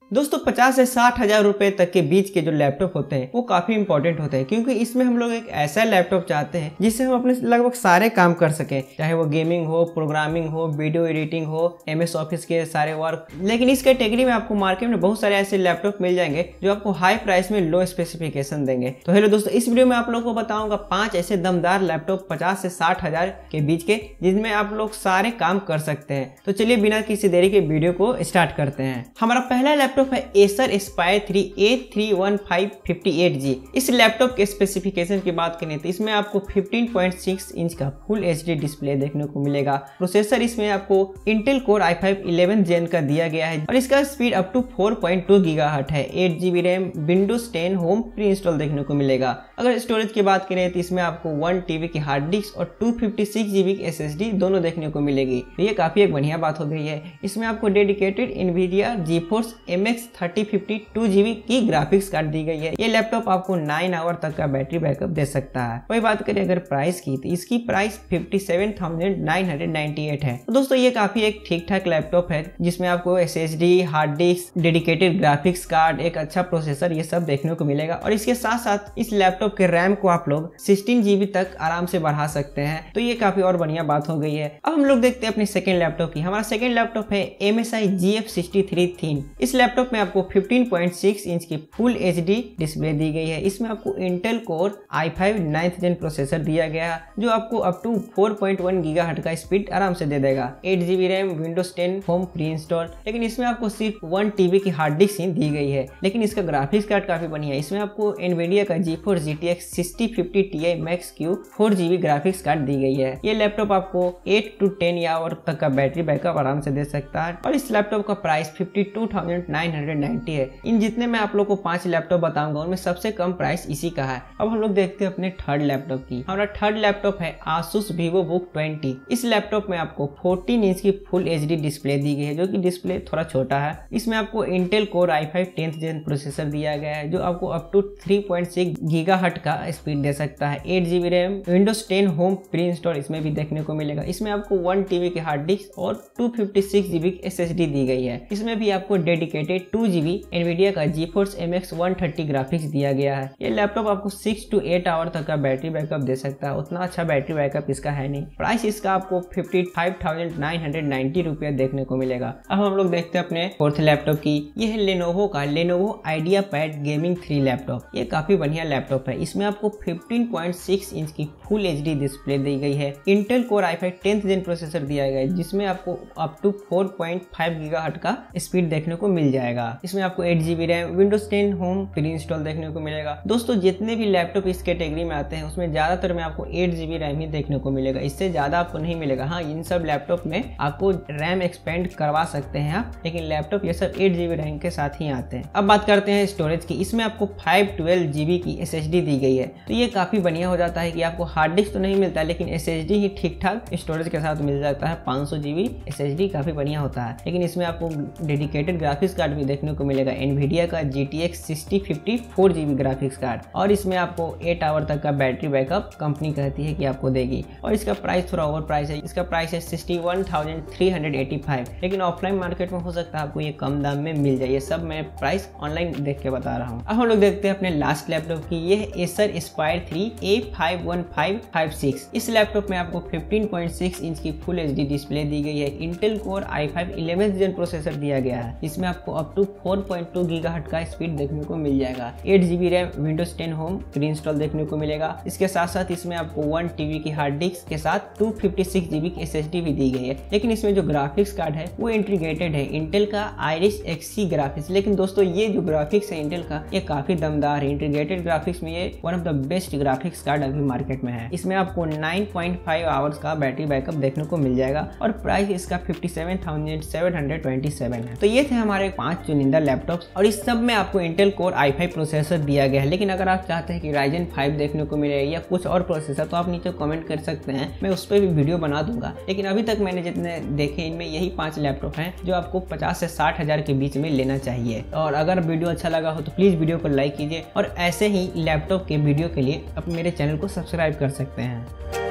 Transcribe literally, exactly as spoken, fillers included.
दोस्तों पचास से साठ हजार रुपए तक के बीच के जो लैपटॉप होते हैं वो काफी इंपॉर्टेंट होते हैं, क्योंकि इसमें हम लोग एक ऐसा लैपटॉप चाहते हैं जिससे हम अपने लगभग सारे काम कर सकें, चाहे वो गेमिंग हो, प्रोग्रामिंग हो, वीडियो एडिटिंग हो, एमएस ऑफिस के सारे वर्क। लेकिन इस कैटेगरी में आपको मार्केट में बहुत सारे ऐसे लैपटॉप मिल जाएंगे जो आपको हाई प्राइस में लो स्पेसिफिकेशन देंगे। तो हेलो दोस्तों, इस वीडियो में आप लोगों को बताऊंगा पांच ऐसे दमदार लैपटॉप पचास से साठ हजार के बीच के जिनमें आप लोग सारे काम कर सकते हैं। तो चलिए बिना किसी देरी के वीडियो को स्टार्ट करते हैं। हमारा पहला लैपटॉप है Acer Aspire three A three one five fifty eight G. इस लैपटॉप के स्पेसिफिकेशन की बात करें तो इसमें आपको फिफ्टीन पॉइंट सिक्स इंच का फुल एचडी डिस्प्ले देखने को मिलेगा। प्रोसेसर इसमें आपको Intel core i five eleven gen का दिया गया है और इसका speed up to four point two gigahertz है। Eight GB RAM, Windows ten home pre install देखने को मिलेगा। अगर स्टोरेज की बात करें तो इसमें आपको वन टीबी की हार्ड डिस्क और टू फिफ्टी सिक्स जीबी की एसएसडी दोनों देखने को मिलेगी। ये काफी एक बढ़िया बात हो गई है। इसमें आपको dedicated Nvidia GeForce MX thirty fifty two GB की ग्राफिक्स कार्ड दी गई है। ये लैपटॉप आपको नाइन आवर तक का बैटरी बैकअप दे सकता है। वही बात करें अगर प्राइस की तो इसकी price fifty seven thousand nine hundred ninety eight है। तो दोस्तों ये काफी एक ठीक ठाक लैपटॉप है जिसमें आपको SSD, hard disk, dedicated graphics card, एक अच्छा प्रोसेसर, ये सब देखने को मिलेगा। और इसके साथ साथ इस लैपटॉप के रैम को आप लोग सिक्सटीन जीबी तक आराम से बढ़ा सकते हैं। तो ये काफी और बढ़िया बात हो गई है। अब हम लोग देखते हैं अपने सेकेंड लैपटॉप की। हमारा सेकेंड लैपटॉप है M S I G F sixty three thin. इस लैपटॉप में आपको फिफ्टीन पॉइंट सिक्स इंच की फुल एचडी डिस्प्ले दी गई है। इसमें आपको Intel core i five ninth gen processor दिया गया है जो आपको up to four point one gigahertz का स्पीड आराम से दे देगा। Eight GB RAM, Windows ten home pre install. लेकिन इसमें आपको सिर्फ वन टीबी की हार्ड डिस्क ही दी गई है। लेकिन इसका ग्राफिक्स कार्ड काफी बढ़िया है। इसमें आपको एनवीडिया का GeForce GTX sixty fifty T I max Q four GB graphics card दी गई है। ये लैपटॉप आपको एट टू टेन आवर तक का बैटरी बैकअप आराम से दे सकता है और इस लैपटॉप का price fifty two thousand nine hundred ninety है। इन जितने मैं आप लोग को पांच लैपटॉप बताऊंगा उनमें सबसे कम प्राइस इसी का है। अब हम लोग देखते हैं अपने थर्ड लैपटॉप की। हमारा थर्ड लैपटॉप है आसूस वीवो बुक ट्वेंटी। इस लैपटॉप में आपको फोर्टीन इंच की फुल एचडी डिस्प्ले दी गई है जो कि डिस्प्ले थोड़ा छोटा है। इसमें आपको Intel core i five tenth gen processor दिया गया है जो आपको up to three point six gigahertz का स्पीड दे सकता है। Eight GB RAM, Windows ten home pre install इसमें भी देखने को मिलेगा। इसमें आपको वन टीबी की हार्ड डिस्क और टू फिफ्टी सिक्स जीबी की एसएसडी दी गई है। इसमें भी आपको डेडिकेटेड टू जीबी एनवीडिया का GeForce MX one thirty graphics दिया गया है। ये लैपटॉप आपको सिक्स टू एट आवर तक का बैटरी बैकअप दे सकता है। उतना अच्छा बैटरी बैकअप इसका है नहीं। प्राइस इसका आपको fifty five thousand nine hundred ninety रुपया देखने को मिलेगा। अब हम लोग देखते हैं अपने फोर्थ लैपटॉप की। ये है लेनोवो का Lenovo IdeaPad gaming three laptop. ये काफी बढ़िया लैपटॉप है। इसमें आपको फिफ्टीन पॉइंट सिक्स इंच की फुल एचडी डिस्प्ले दी गई है। Intel core i five tenth gen processor दिया गया है जिसमें आपको up to four point five gigahertz का स्पीड देखने को मिल जाएगा। इसमें आपको eight GB RAM, Windows ten home pre install देखने को मिलेगा। दोस्तों जितने भी लैपटॉप इस कैटेगरी में आते हैं उसमें ज्यादातर में आपको एट जीबी रैम ही देखने को मिलेगा। इससे ज्यादा आपको नहीं मिलेगा। हाँ, इन सब लैपटॉप में आपको रैम एक्सपेंड करवा सकते हैं आप, लेकिन लैपटॉप ये सब एट जीबी रैम के साथ ही आते हैं। अब बात करते हैं स्टोरेज की। इसमें आपको फाइव ट्वेल्व जीबी की एसएसडी दी गई है। तो ये काफी बढ़िया हो जाता है कि आपको हार्ड डिस्क तो नहीं मिलता है लेकिन एसएसडी ही ठीक ठाक स्टोरेज के साथ मिल जाता है। पाँच सौ जीबी एसएसडी काफी बढ़िया होता है। लेकिन इसमें आपको डेडिकेटेड ग्राफिक्स कार्ड भी देखने को मिलेगा। एनवीडिया का GTX sixty fifty four GB graphics card और इसमें आपको एट आवर तक का बैटरी बैकअप कंपनी कहती है कि आपको देगी। और इसका प्राइस थोड़ा ओवर प्राइस है। इसका प्राइस है sixty one thousand three hundred eighty five. लेकिन ऑफलाइन मार्केट में हो सकता है आपको ये कम दाम में मिल जाए। ये सब मैं प्राइस ऑनलाइन देख के बता रहा हूँ। अब हम लोग देखते हैं अपने लास्ट लैपटॉप की। ये है Acer Aspire three A five one five five six. इस लैपटॉप में आपको फिफ्टीन पॉइंट सिक्स इंच की फुल एचडी डिस्प्ले दी गई है। Intel core i five eleven gen processor दिया गया है। इसमें आपको up to four point two gigahertz का स्पीड देखने को मिल जाएगा। Eight GB RAM, Windows ten home pre install देखने को मिलेगा। इसके साथ साथ इसमें आपको वन टीबी की हार्ड डिस्क के साथ टू फिफ्टी सिक्स जीबी की एसएसडी भी दी गई है। लेकिन इसमें जो ग्राफिक्स कार्ड है वो इंटीग्रेटेड है इंटेल का आइरिस एक्सी ग्राफिक्स। लेकिन दोस्तों ये जो ग्राफिक्स है इंटेल का ये काफी दमदार है। इंटीग्रेटेड ग्राफिक्स में ये one of the best graphics card अभी मार्केट में है। इसमें आपको नाइन पॉइंट फाइव आवर्स का बैटरी बैकअप देखने को मिल जाएगा और प्राइस इसका fifty seven thousand seven hundred twenty seven है। तो ये थे हमारे पांच चुनिंदा लैपटॉप्स और इस सब में आपको Intel core i five processor दिया गया है। लेकिन अगर आप चाहते हैं कि राइजन फाइव देखने को मिले या कुछ और प्रोसेसर तो आप नीचे कमेंट कर सकते हैं, मैं उस पर भी वीडियो बना दूंगा। लेकिन अभी तक मैंने जितने देखे इनमें यही पांच लैपटॉप हैं जो आपको पचास से साठ हजार के बीच में लेना चाहिए। और अगर वीडियो अच्छा लगा हो तो प्लीज वीडियो को लाइक कीजिए और ऐसे ही लैपटॉप के वीडियो के लिए आप मेरे चैनल को सब्सक्राइब कर सकते हैं।